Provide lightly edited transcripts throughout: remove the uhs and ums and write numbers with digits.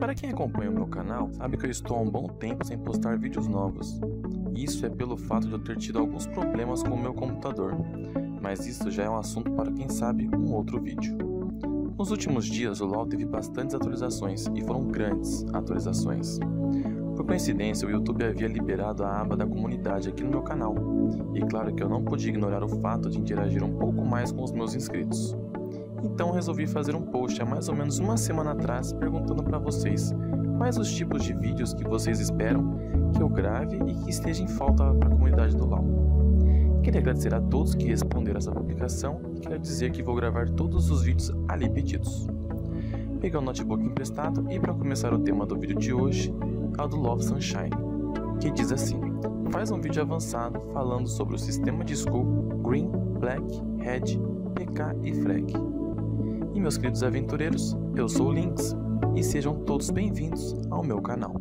Para quem acompanha o meu canal, sabe que eu estou há um bom tempo sem postar vídeos novos. Isso é pelo fato de eu ter tido alguns problemas com o meu computador, mas isso já é um assunto para quem sabe um outro vídeo. Nos últimos dias o LoL teve bastantes atualizações e foram grandes atualizações. Por coincidência, o YouTube havia liberado a aba da comunidade aqui no meu canal, e claro que eu não podia ignorar o fato de interagir um pouco mais com os meus inscritos. Então resolvi fazer um post há mais ou menos uma semana atrás perguntando para vocês quais os tipos de vídeos que vocês esperam que eu grave e que esteja em falta para a comunidade do LoL. Queria agradecer a todos que responderam essa publicação e quero dizer que vou gravar todos os vídeos ali pedidos. Peguei o notebook emprestado e para começar o tema do vídeo de hoje é o do Love Sunshine, que diz assim: faz um vídeo avançado falando sobre o sistema de skull Green, Black, Red, PK e Frag. E meus queridos aventureiros, eu sou o Lynx e sejam todos bem-vindos ao meu canal.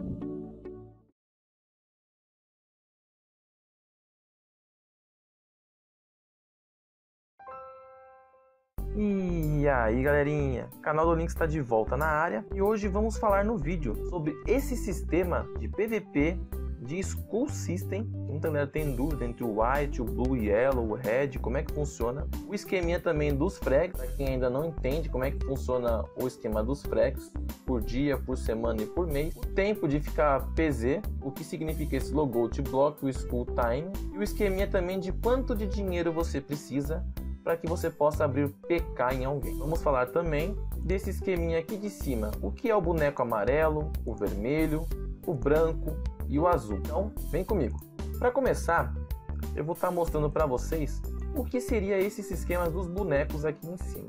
E aí galerinha, o canal do Lynx está de volta na área e hoje vamos falar no vídeo sobre esse sistema de PVP de Skull System. Muita galera tem dúvida entre o White, o Blue, o Yellow, o Red, como é que funciona. O esqueminha também dos frags, para quem ainda não entende como é que funciona o esquema dos frags, por dia, por semana e por mês. O tempo de ficar PZ, o que significa esse logout block, o Skull Time. E o esqueminha também de quanto de dinheiro você precisa para que você possa abrir PK em alguém. Vamos falar também desse esqueminha aqui de cima. O que é o boneco amarelo, o vermelho, o branco e o azul. Então, vem comigo. Para começar, eu vou estar mostrando para vocês o que seria esses esquemas dos bonecos aqui em cima.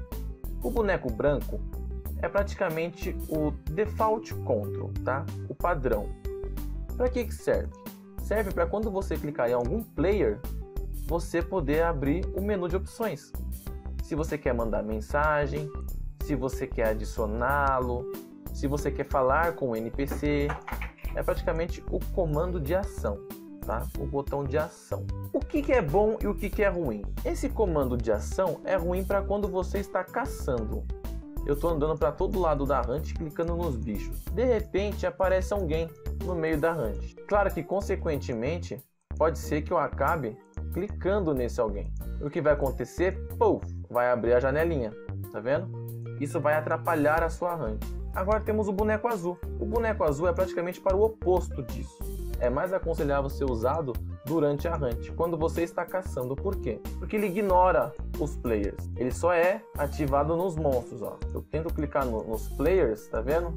O boneco branco é praticamente o default control, tá? O padrão. Para que serve? Serve para quando você clicar em algum player, você poder abrir o menu de opções. Se você quer mandar mensagem, se você quer adicioná-lo, se você quer falar com o NPC, é praticamente o comando de ação, tá? O botão de ação. O que é bom e o que é ruim? Esse comando de ação é ruim para quando você está caçando. Eu estou andando para todo lado da hunt clicando nos bichos. De repente aparece alguém no meio da hunt. Claro que consequentemente pode ser que eu acabe clicando nesse alguém. O que vai acontecer? Puff, vai abrir a janelinha, tá vendo? Isso vai atrapalhar a sua hunt. Agora temos o boneco azul. O boneco azul é praticamente para o oposto disso. É mais aconselhável ser usado durante a hunt, quando você está caçando. Por quê? Porque ele ignora os players. Ele só é ativado nos monstros, ó. Eu tento clicar nos players, tá vendo?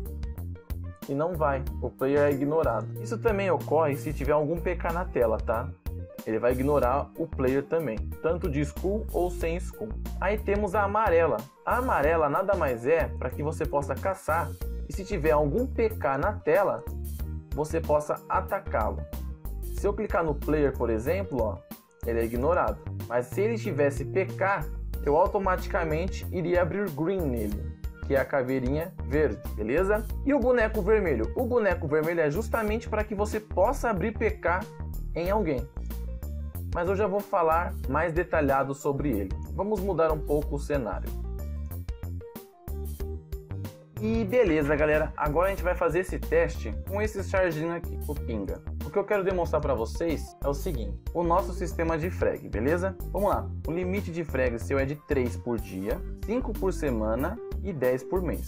E não vai. O player é ignorado. Isso também ocorre se tiver algum PK na tela, tá? Ele vai ignorar o player também, tanto de skull ou sem skull. Aí temos a amarela. A amarela nada mais é para que você possa caçar e se tiver algum PK na tela, você possa atacá-lo. Se eu clicar no player, por exemplo, ó, ele é ignorado. Mas se ele tivesse PK, eu automaticamente iria abrir green nele, que é a caveirinha verde, beleza? E o boneco vermelho? O boneco vermelho é justamente para que você possa abrir PK em alguém. Mas eu já vou falar mais detalhado sobre ele. Vamos mudar um pouco o cenário. E beleza, galera. Agora a gente vai fazer esse teste com esse charginho aqui, o Pinga. O que eu quero demonstrar para vocês é o seguinte: o nosso sistema de frag, beleza? Vamos lá. O limite de frag seu é de 3 por dia, 5 por semana e 10 por mês.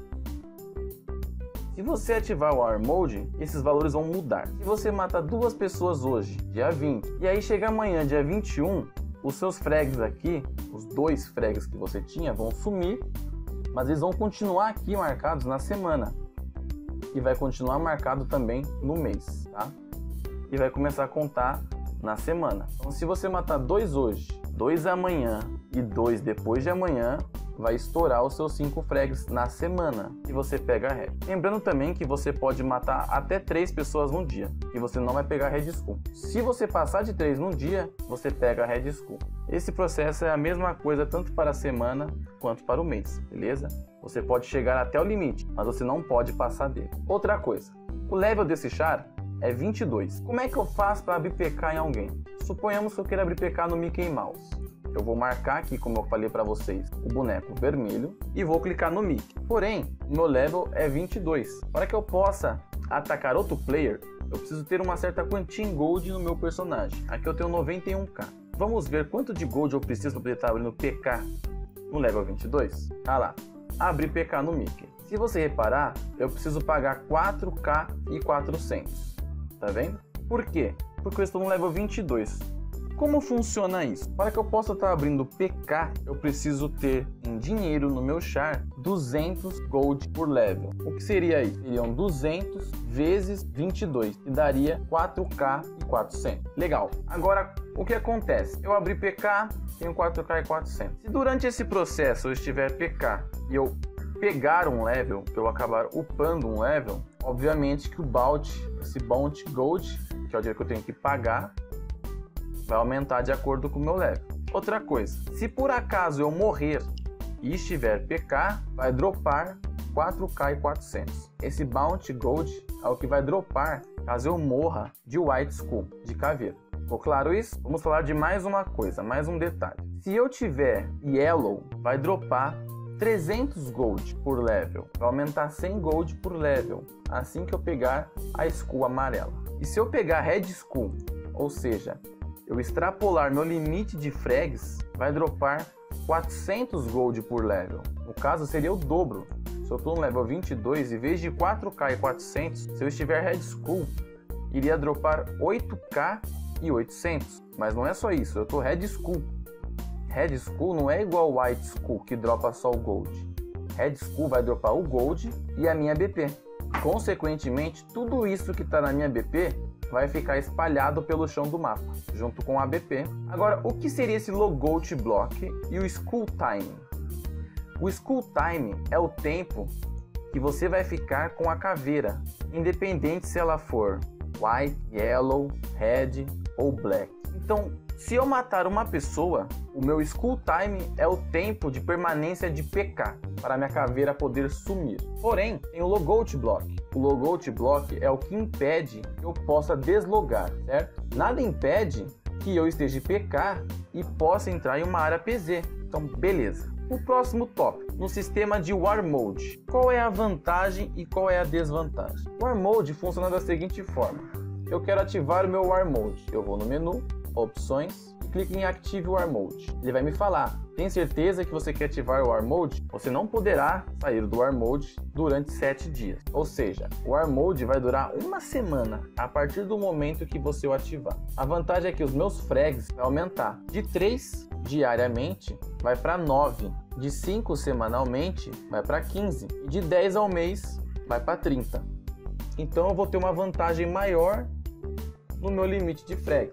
Se você ativar o Hour Mode, esses valores vão mudar. Se você mata 2 pessoas hoje, dia 20, e aí chega amanhã, dia 21, os seus frags aqui, os 2 frags que você tinha, vão sumir, mas eles vão continuar aqui marcados na semana. E vai continuar marcado também no mês, tá? E vai começar a contar na semana. Então se você matar 2 hoje, 2 amanhã e 2 depois de amanhã, vai estourar os seus 5 frags na semana e você pega a red. Lembrando também que você pode matar até 3 pessoas num dia e você não vai pegar a red skull. Se você passar de 3 num dia, você pega a red skull. Esse processo é a mesma coisa tanto para a semana quanto para o mês, beleza? Você pode chegar até o limite, mas você não pode passar dele. Outra coisa, o level desse char é 22. Como é que eu faço para abrir PK em alguém? Suponhamos que eu queira abrir PK no Mickey Mouse. Eu vou marcar aqui, como eu falei para vocês, o boneco vermelho e vou clicar no Mickey. Porém, meu level é 22. Para que eu possa atacar outro player, eu preciso ter uma certa quantia em gold no meu personagem. Aqui eu tenho 91k. Vamos ver quanto de gold eu preciso para poder estar abrindo PK no level 22? Ah lá, abrir PK no Mickey. Se você reparar, eu preciso pagar 4k e 400. Tá vendo? Por quê? Porque eu estou no level 22. Como funciona isso? Para que eu possa estar abrindo PK, eu preciso ter em dinheiro no meu char 200 gold por level. O que seria isso? Seriam 200 vezes 22, que daria 4k e 400. Legal. Agora, o que acontece? Eu abri PK, tenho 4k e 400. Se durante esse processo eu estiver PK e eu pegar um level, eu acabar upando um level, obviamente que o bounty, esse bounty gold, que é o dinheiro que eu tenho que pagar, vai aumentar de acordo com o meu level. Outra coisa, se por acaso eu morrer e estiver PK, vai dropar 4k e 400. Esse bounty gold é o que vai dropar caso eu morra de White Skull, de caveira. Ficou claro isso? Vamos falar de mais uma coisa, mais um detalhe. Se eu tiver Yellow, vai dropar 300 gold por level, vai aumentar 100 gold por level, assim que eu pegar a Skull amarela. E se eu pegar Red Skull, ou seja, eu extrapolar meu limite de frags, vai dropar 400 gold por level. No caso, seria o dobro. Se eu estou no level 22, em vez de 4k e 400, se eu estiver Red Skull, iria dropar 8k e 800. Mas não é só isso, eu estou Red Skull. Red Skull não é igual White Skull, que dropa só o gold. Red Skull vai dropar o gold e a minha BP. Consequentemente, tudo isso que está na minha BP vai ficar espalhado pelo chão do mapa, junto com a BP. Agora, o que seria esse Logout Block e o Skull Time? O Skull Time é o tempo que você vai ficar com a caveira, independente se ela for White, Yellow, Red ou Black. Então, se eu matar uma pessoa, o meu Skull Time é o tempo de permanência de PK, para minha caveira poder sumir. Porém, tem o Logout Block. O Logout Block é o que impede que eu possa deslogar, certo? Nada impede que eu esteja PK e possa entrar em uma área PZ. Então, beleza. O próximo tópico, no sistema de War Mode. Qual é a vantagem e qual é a desvantagem? O War Mode funciona da seguinte forma. Eu quero ativar o meu War Mode. Eu vou no menu, opções, e clico em Active War Mode. Ele vai me falar, tem certeza que você quer ativar o War Mode? Você não poderá sair do War Mode durante 7 dias. Ou seja, o War Mode vai durar uma semana a partir do momento que você o ativar. A vantagem é que os meus frags vão aumentar. De 3 diariamente, vai para 9. De 5 semanalmente, vai para 15. E de 10 ao mês, vai para 30. Então eu vou ter uma vantagem maior no meu limite de frags.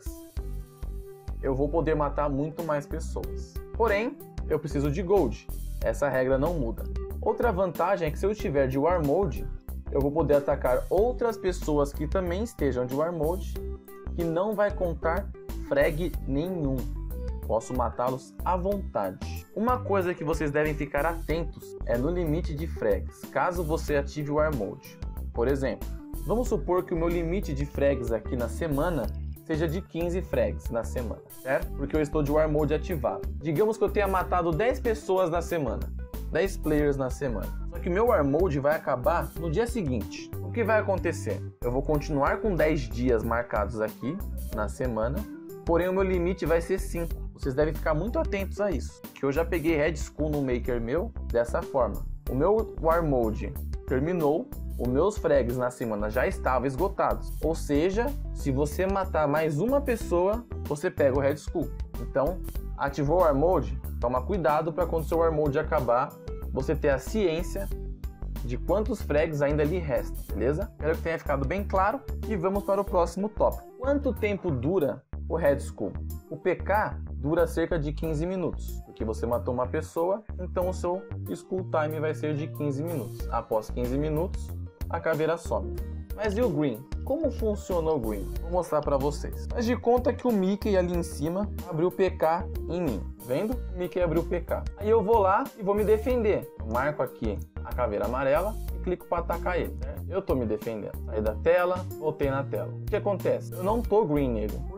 Eu vou poder matar muito mais pessoas. Porém, eu preciso de gold. Essa regra não muda. Outra vantagem é que se eu estiver de War Mode, eu vou poder atacar outras pessoas que também estejam de War Mode, que não vai contar frag nenhum. Posso matá-los à vontade. Uma coisa que vocês devem ficar atentos é no limite de frags, caso você ative o War Mode. Por exemplo, vamos supor que o meu limite de frags aqui na semana seja de 15 frags na semana, certo? Porque eu estou de War Mode ativado. Digamos que eu tenha matado 10 pessoas na semana, 10 players na semana. Só que meu War Mode vai acabar no dia seguinte. O que vai acontecer? Eu vou continuar com 10 dias marcados aqui na semana, porém o meu limite vai ser 5. Vocês devem ficar muito atentos a isso, que eu já peguei Red Skull no Maker meu dessa forma. O meu War Mode terminou, os meus frags na semana já estavam esgotados. Ou seja, se você matar mais uma pessoa, você pega o Red Skull. Então, ativou o War Mode, toma cuidado para quando o seu War Mode acabar, você ter a ciência de quantos frags ainda lhe restam, beleza? Espero que tenha ficado bem claro e vamos para o próximo tópico. Quanto tempo dura o Red Skull? O PK dura cerca de 15 minutos, porque você matou uma pessoa, então o seu Skull Time vai ser de 15 minutos. Após 15 minutos, a caveira some. Mas e o Green? Como funciona o Green? Vou mostrar para vocês. Faz de conta que o Mickey ali em cima abriu PK em mim. Vendo? O Mickey abriu PK. Aí eu vou lá e vou me defender. Eu marco aqui a caveira amarela e clico para atacar ele. Eu tô me defendendo. Saí da tela, voltei na tela. O que acontece? Eu não tô green nele. Por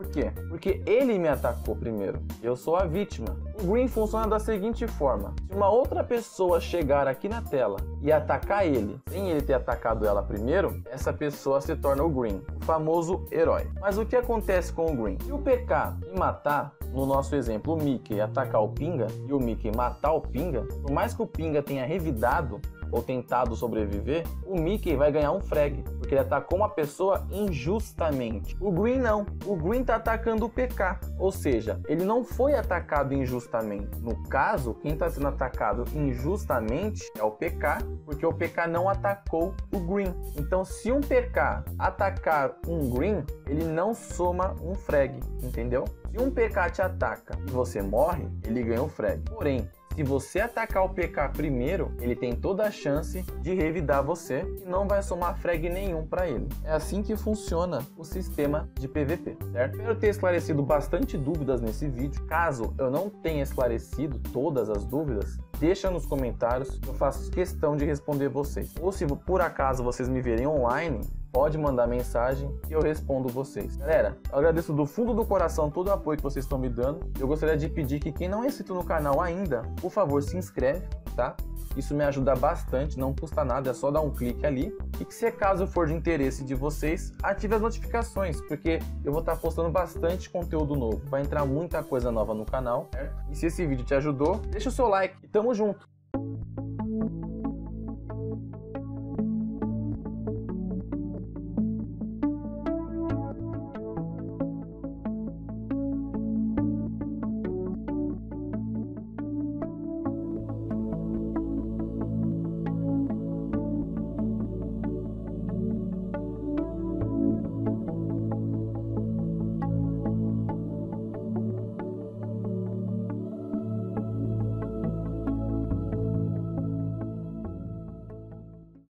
quê? Porque ele me atacou primeiro. Eu sou a vítima. O green funciona da seguinte forma. Se uma outra pessoa chegar aqui na tela e atacar ele, sem ele ter atacado ela primeiro, essa pessoa se torna o green, o famoso herói. Mas o que acontece com o green? Se o PK me matar, no nosso exemplo, o Mickey atacar o Pinga e o Mickey matar o Pinga, por mais que o Pinga tenha revidado ou tentado sobreviver, o Mickey vai ganhar um frag, porque ele atacou uma pessoa injustamente. O Green não. O Green tá atacando o PK, ou seja, ele não foi atacado injustamente. No caso, quem tá sendo atacado injustamente é o PK, porque o PK não atacou o Green. Então, se um PK atacar um Green, ele não soma um frag, entendeu? Se um PK te ataca e você morre, ele ganha um frag. Porém, se você atacar o PK primeiro, ele tem toda a chance de revidar você e não vai somar frag nenhum para ele. É assim que funciona o sistema de PVP, certo? Espero ter esclarecido bastante dúvidas nesse vídeo. Caso eu não tenha esclarecido todas as dúvidas, deixa nos comentários, eu faço questão de responder vocês. Ou se por acaso vocês me verem online, pode mandar mensagem que eu respondo vocês. Galera, eu agradeço do fundo do coração todo o apoio que vocês estão me dando. Eu gostaria de pedir que quem não é inscrito no canal ainda, por favor, se inscreve, tá? Isso me ajuda bastante, não custa nada, é só dar um clique ali. E que se caso for de interesse de vocês, ative as notificações, porque eu vou estar postando bastante conteúdo novo. Vai entrar muita coisa nova no canal, certo? E se esse vídeo te ajudou, deixa o seu like e tamo junto!